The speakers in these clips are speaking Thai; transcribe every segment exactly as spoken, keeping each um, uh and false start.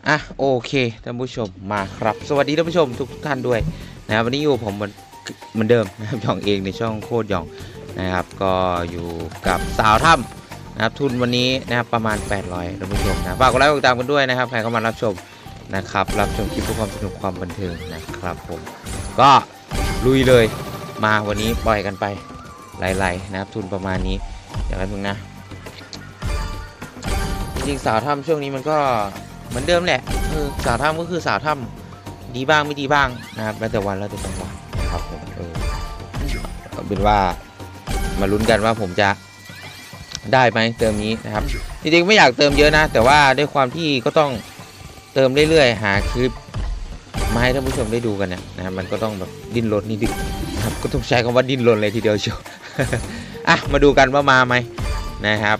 อ่ะโอเคท่านผู้ชมมาครับสวัสดีท่านผู้ชมทุกท่านด้วยนะครับวันนี้อยู่ผมเหมือนเหมือนเดิมนะครับหยองเองในช่องโคตรหยองนะครับก็อยู่กับสาวถ้ำนะครับทุนวันนี้นะครับประมาณแปดร้อยท่านผู้ชมนะฝากกดไลค์กดติดตามกันด้วยนะครับใครเข้ามารับชมนะครับรับชมคลิปเพื่อความสนุกความบันเทิงนะครับผมก็ลุยเลยมาวันนี้ปล่อยกันไปไหลๆนะครับทุนประมาณนี้อย่างไรมึงนะจริงๆสาวถ้ำช่วงนี้มันก็เหมือนเดิมแหละคือสาวถ้ำก็คือสาวถ้ำดีบ้างไม่ดีบ้างนะครับแล้วแต่วันแล้วแต่จังหวะนะครับผมเออเอาเป็นว่ามาลุ้นกันว่าผมจะได้ไหมเติมนี้นะครับจริงๆไม่อยากเติมเยอะนะแต่ว่าด้วยความที่ก็ต้องเติมเรื่อยๆหาคลิปมาให้ท่านผู้ชมได้ดูกันนะนะครับมันก็ต้องแบบดิ้นรนนิดนึงนะครับก็ต้องใช้คำว่าดิ้นรนเลยทีเดียวเชียว อ่ะมาดูกันว่ามาไหมนะครับ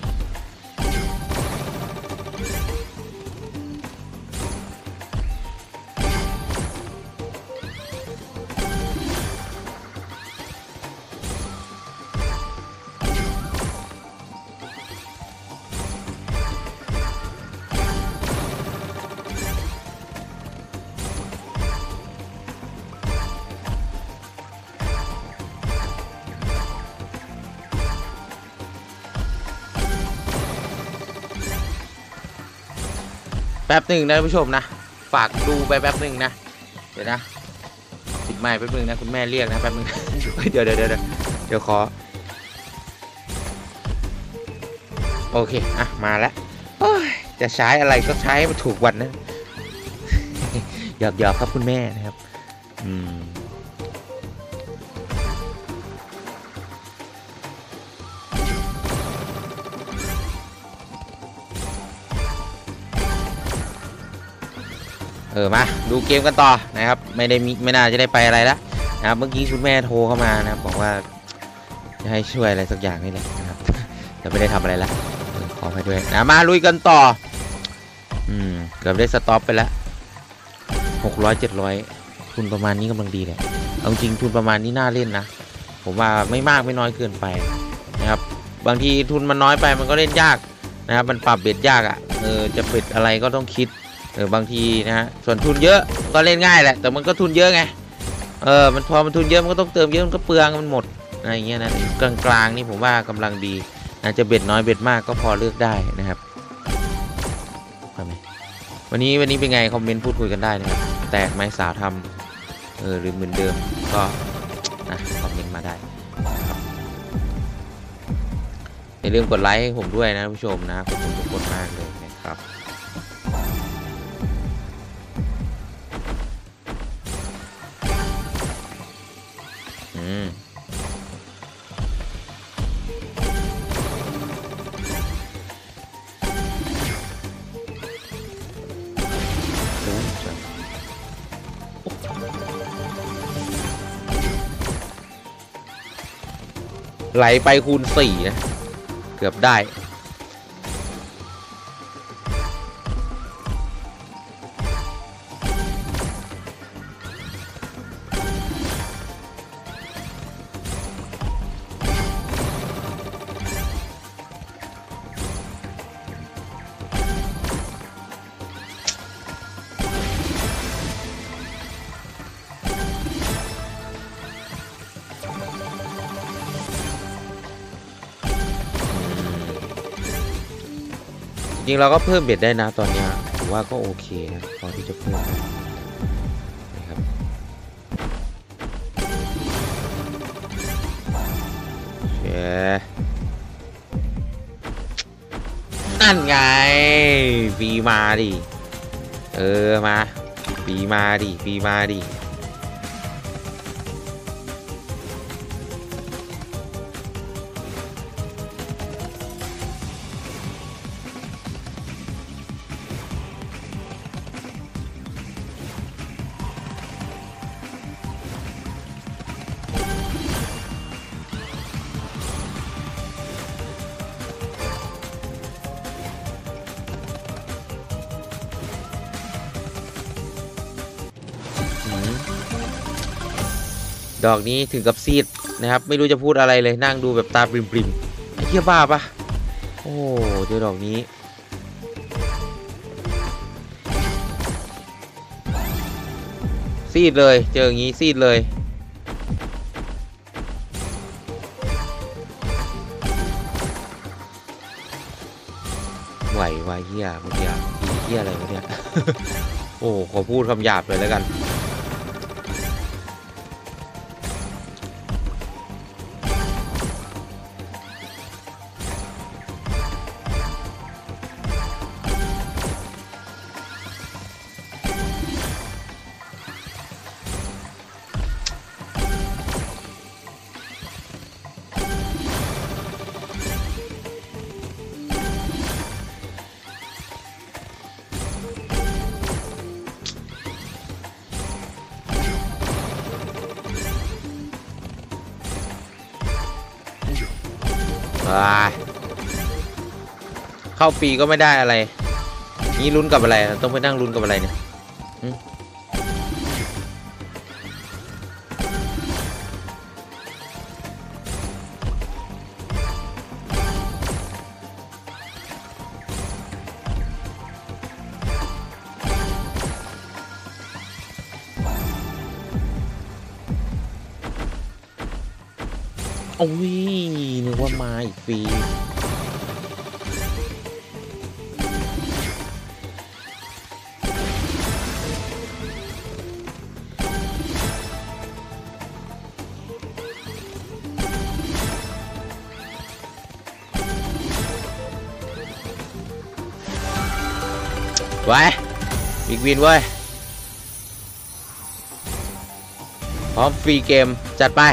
แป๊บหนึ่งนะท่านผู้ชมนะฝากดูไปแป๊บหนึ่งนะเดี๋ยวนะปิดไมค์แป๊บหนึ่งนะคุณแม่เรียกนะแป๊บหนึ่ง เดี๋ยวเดี๋ยวเดี๋ยวเดี๋ยวขอโอเคอ่ะมาแล้วจะใช้อะไรก็ใช้ให้มันถูกวันนะ หยอกหยอกครับคุณแม่นะครับอืมเออมาดูเกมกันต่อนะครับไม่ได้มีไม่น่าจะได้ไปอะไรแล้วนะครับเมื่อกี้คุณแม่โทรเข้ามานะบอกว่าจะให้ช่วยอะไรสักอย่างนี่แหละนะครับแต่ไม่ได้ทำอะไรแล้วขอไปด้วยนะมาลุยกันต่ออืมเกือบได้สต็อปไปแล้วหกร้อยเจ็ดร้อยทุนประมาณนี้กำลังดีเลยเอาจริงทุนประมาณนี้น่าเล่นนะผมว่าไม่มากไม่น้อยเกินไปนะครับบางทีทุนมันน้อยไปมันก็เล่นยากนะครับมันปรับเบ็ดยากอ่ะเออจะเบ็ดอะไรก็ต้องคิดเออบางทีนะฮะส่วนทุนเยอะก็เล่นง่ายแหละแต่มันก็ทุนเยอะไงเออมันพอมันทุนเยอะมันก็ต้องเติมเยอะมันก็เปลืองมันหมดอะไรอย่างเงี้ยนะกลางกลางนี่ผมว่ากำลังดีนะจะเบ็ดน้อยเบ็ดมากก็พอเลือกได้นะครับวันนี้วันนี้เป็นไงคอมเมนต์พูดคุยกันได้นะครับแตกไหมสาวทำเออหรือเหมือนเดิมก็นะคอมเมนต์มาได้นะครับอย่าลืมกดไลค์ให้ผมด้วยนะผู้ชมนะขอบคุณทุกคนมากเลยนะครับอืมไหลไปคูณสี่นะเกือบได้จริงเราก็เพิ่มเบ็ดได้นะตอนนี้ถือว่าก็โอเคนะพอที่จะเพิ่มนะครับเย้นั่นไงปีมาดิเออมาปีมาดิปีมาดิดอกนี้ถึงกับซีดนะครับไม่รู้จะพูดอะไรเลยนั่งดูแบบตาปริมๆไอ้เหี้ยบ้าปะโอ้เจอดอกนี้ซีดเลยเจออย่างงี้ซีดเลยไหวไหวเฮียเมื่อกี้เฮียอะไรวะเนี่ย โอ้ขอพูดคำหยาบเลยแล้วกันเข้าปีก็ไม่ได้อะไรนี่ลุ้นกับอะไรต้องไปนั่งลุ้นกับอะไรเนี่ยโอ้ยนึกว่ามาอีกปีไว้บิ๊กวินเว้ยพร้อมฟรีเกมจัดไป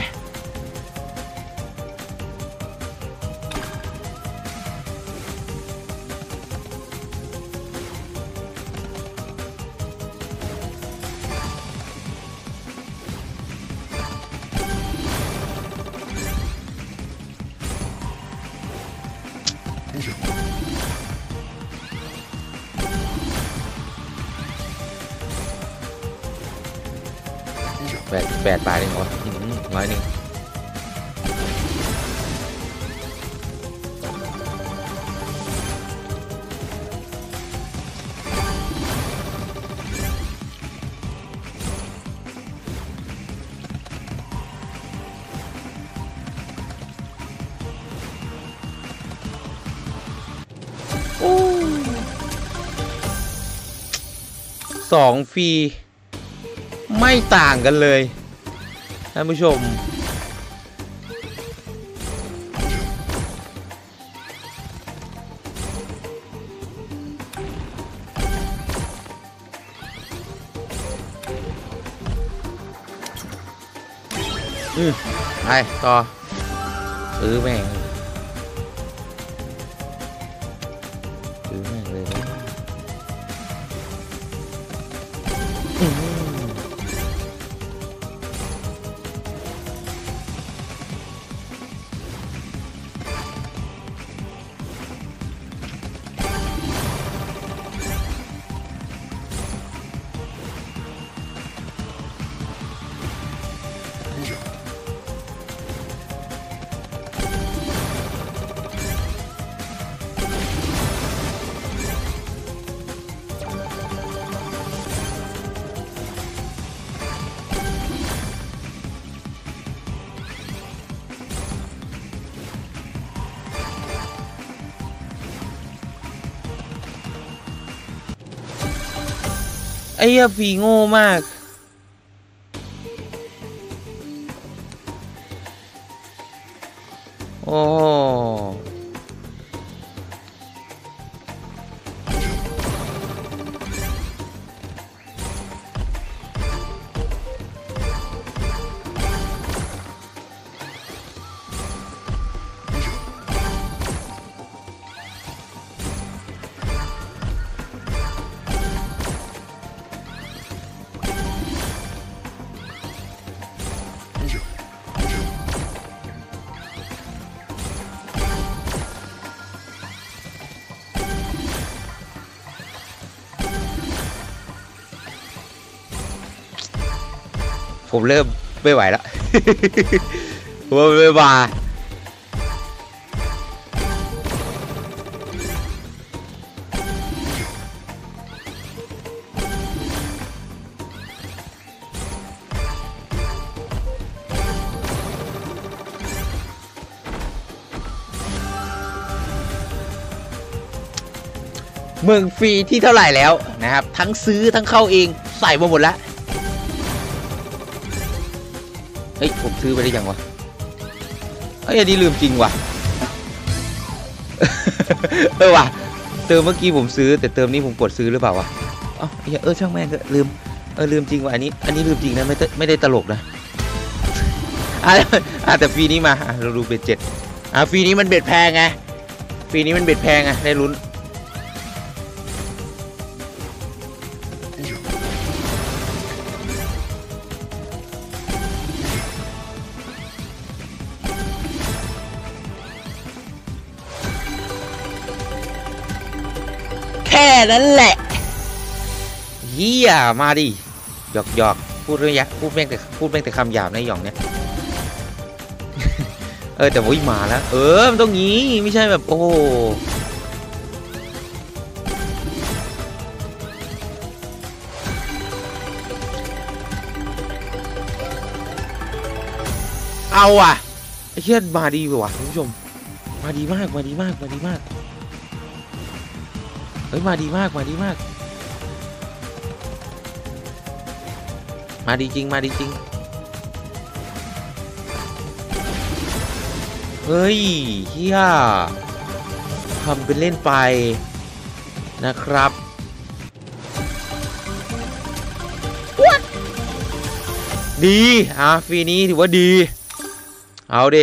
แปดแปดบาทเองเหรอร้อยหนึ่งสองฟรีไม่ต่างกันเลยท่านผู้ชมอืมไปต่อซื้อแม่งซื้อแม่งเลยนะไอ้เหี้ยฟีโง่มากโอ้ผมเริ่มไม่ไหวแล้ว ผมไม่มาเมืองฟรีที่เท่าไหร่แล้วนะครับทั้งซื้อทั้งเข้าเองใส่มาหมดแล้วเฮ้ยผมซื้อไปได้ยังวะเฮ้ยอันนี้ลืมจริงว่ะ เออว่ะเติมเมื่อกี้ผมซื้อแต่เติมนี้ผมกดซื้อหรือเปล่าวะอ๋อเออช่างแม่งก็ลืมเออลืมจริงว่ะอันนี้อันนี้ลืมจริงนะไม่ไม่ได้ตลกนะอ่ะแต่ฟรีนี้มาเราดูเบ็ดเจ็ดอ่ะฟรีนี้มันเบ็ดแพงไงฟรีนี้มันเบ็ดแพงไงได้ลุ้นแค่นั้นแหละเฮียมาดิหยอกหยอกพูดเรื่องยักษ์พูดแม่งแต่พูดแม่งแต่คำหยาบในหยองเนี้ย เออแต่วิ่งมาแล้วเออมันต้องงี้ไม่ใช่แบบโอ้เอาอ่ะไอ้เชี่ยมาดีว่ะคุณผู้ชมมาดีมากมาดีมากมาดีมากเฮ้ยมาดีมากมาดีมากมาดีจริงมาดีจริงเฮ้ยเฮียทำเป็นเล่นไปนะครับดีอ่ะฟรีนี้ถือว่าดีเอาดิ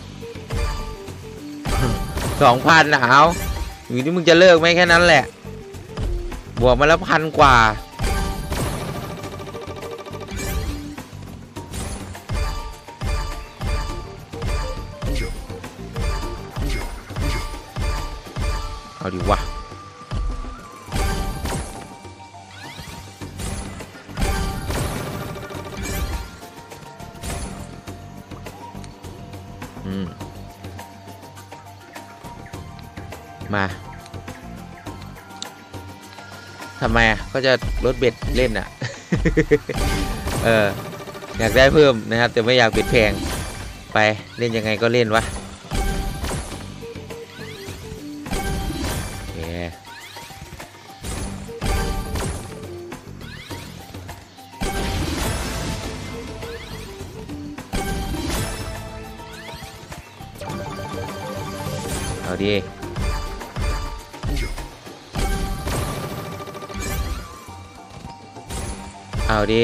สองพันนะเอาอยู่ที่มึงจะเลิกไหมแค่นั้นแหละบวกมาแล้วพันกว่าเอาดิวะอืมมาทำไมอ่ะก็จะลดเบ็ดเล่นอ่ะ เอออยากได้เพิ่มนะครับแต่ไม่อยากเบ็ดแพงไปเล่นยังไงก็เล่นวะเอาดิเอาดิ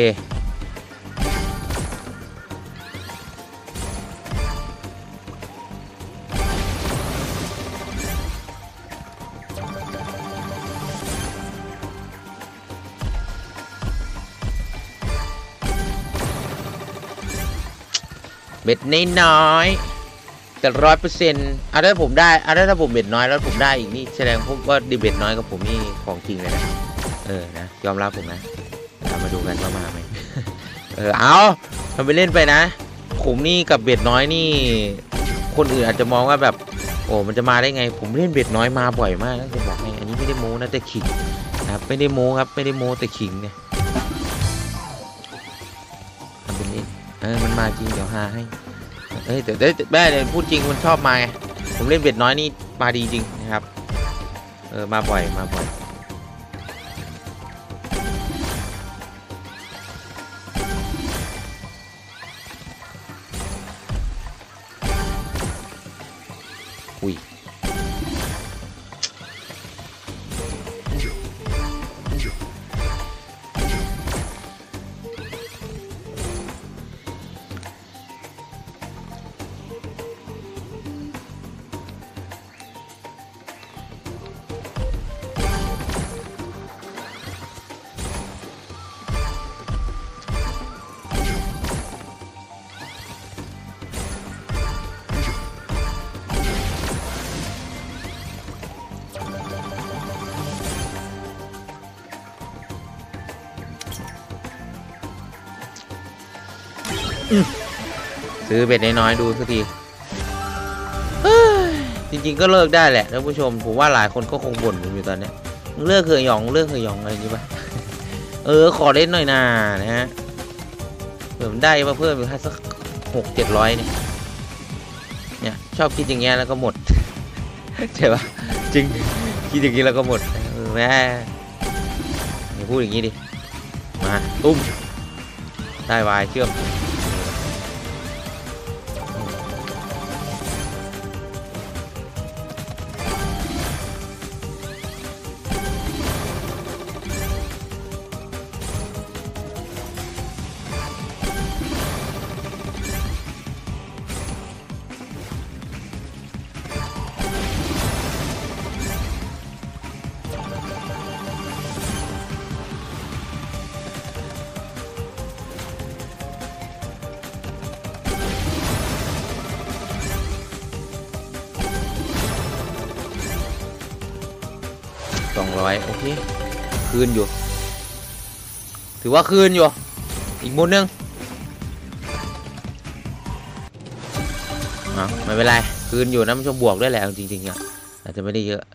เบ็ดน้อยๆแต่ร้อยเปอร์เซ็นต์อ่ะถ้าผมได้อ่ะถ้าผมเบ็ดน้อยแล้วผมได้อีกนี่แสดงพวกว่าดีเบ็ดน้อยกับผมนี่ของจริงเลยนะเออนะยอมรับผมนะมาดูกันว่ามาไหม เออเอาทำไปเล่นไปนะผมนี่กับเบ็ดน้อยนี่คนอื่นอาจจะมองว่าแบบโอ้มันจะมาได้ไงผมเล่นเบ็ดน้อยมาบ่อยมากนะจะบอกไงอันนี้ไม่ได้โม้นะแต่ขิงนะครับไม่ได้โม้ครับไม่ได้โม้แต่ขิงเนี่ยทำเป็นเล่นเออมันมาจริงเดี๋ยวหาให้เอ้ยแต่ได้แม่เลยพูดจริงมันชอบมาไงผมเล่นเบ็ดน้อยนี่มาดีจริงนะครับเออมาบ่อยมาบ่อยอุ้ยซื้อเบ็ดน้อยๆดูสักทีจริงๆก็เลิกได้แหละท่านผู้ชมผมว่าหลายคนก็คงบ่นอยู่ตอนนี้เลิกเคยหยองเลิกเคยหยองอะไรอย่างนี้ปะเออขอเล่นหน่อยนานะฮะเพิ่มได้มาเพิ่มอีกสักหกเจ็ดร้อยเนี่ยเนี่ยชอบคิดอย่างเงี้ยแล้วก็หมดใช่ปะจริงคิดอย่างงี้แล้วก็หมดเออแม่อย่าพูดอย่างนี้ดิมาตุ้มได้วายเชื่อมสองร้อยโอเคคืนอยู่ถือว่าคืนอยู่อีกมุมนึงอ๋อไม่เป็นไรคืนอยู่นะมันชมบวกด้วยแหละจริงๆอ่ะอาจจะไม่ได้เยอะ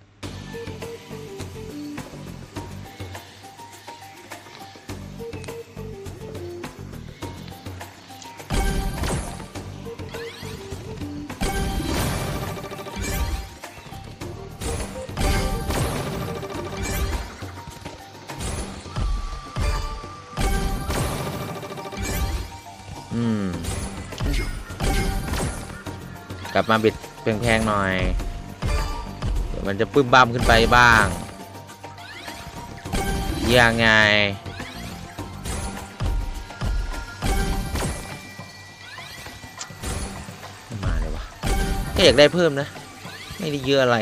อืมกลับมาบิดแพงๆหน่อยเดี๋ยวมันจะปื้มบ้ามขึ้นไปบ้างยังไงไม่มาเลยวะแค่อยากได้เพิ่มนะไม่ได้เยอะอะไร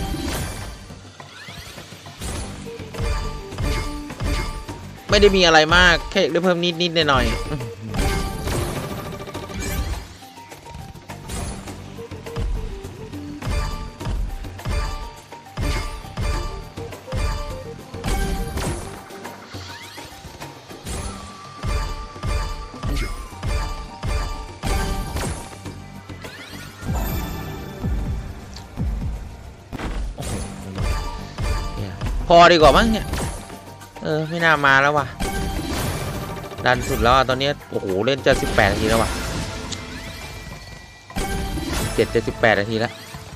ไม่ได้มีอะไรมากแค่อยากได้เพิ่มนิดๆหน่อยๆพอดีกว่ามั้งเนี่ยเออไม่น่ามาแล้วว่ะดันสุดแล้วตอนนี้โอ้โหเล่นจะสิบแปดนาทีแล้วว่ะเจ็ดจะสิบแปดนาทีแล้ว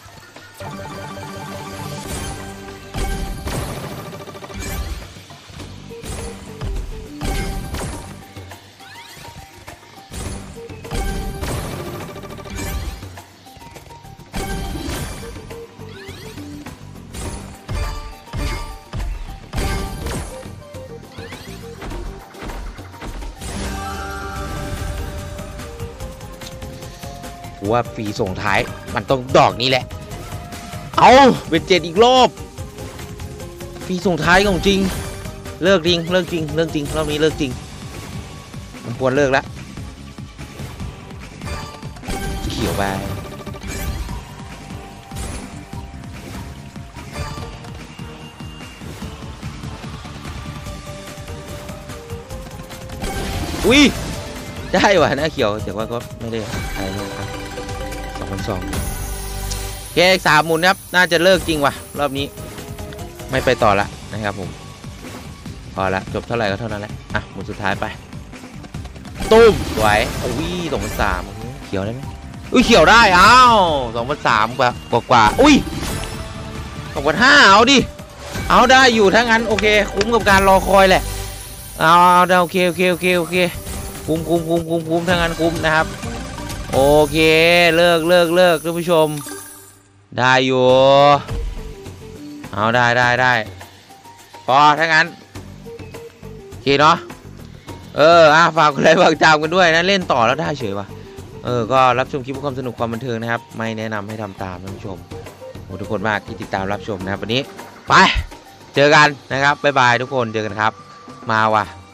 ว่าฟรีส่งท้ายมันต้องดอกนี้แหละเอาเป็นเจ็ดอีกรอบฟรีส่งท้ายของจริงเลิกจริงเลิกจริงเลิกจริงรอบนี้เลิกจริงมันควรเลิกแล้วเขียวไปอุ้ยได้ว่ะหน้าเขียวแต่ว่าก็ไม่ได้อะไรเลยครับสองพันสองแค่สามหมุนครับน่าจะเลิกจริงว่ะรอบนี้ไม่ไปต่อละนะครับผมพอละจบเท่าไหร่ก็เท่านั้นแหละอ่ะหมุนสุดท้ายไปตุ้มสวยอุ้ยสองพันสามเขียวได้ไหมอุ้ยเขียวได้อ้าวสองพันสามกว่ากว่ากว่าอุ้ยสองพันห้าเอาดิเอาได้อยู่ทั้งนั้นโอเคคุ้มกับการรอคอยแหละเอาได้โอเคโอเคโอเคโอเคคุ้มคุ้มคุ้มคุ้มคุ้มทั้งนั้นคุ้มนะครับโอเคเลิกเลิกเลิกท่านผู้ชมได้อยู่เอาได้ได้ได้พอทั้งนั้นโอเคเนาะเอออ่ะฝากกดไลค์ฝากติดตามกันด้วยนะเล่นต่อแล้วได้เฉยว่ะเออก็รับชมคลิปเพื่อความสนุกความบันเทิงนะครับไม่แนะนำให้ทำตามท่านผู้ชมขอบคุณทุกคนมากที่ติดตามรับชมนะครับวันนี้ไปเจอกันนะครับบ๊ายบายทุกคนเจอกันครับมาว่ะ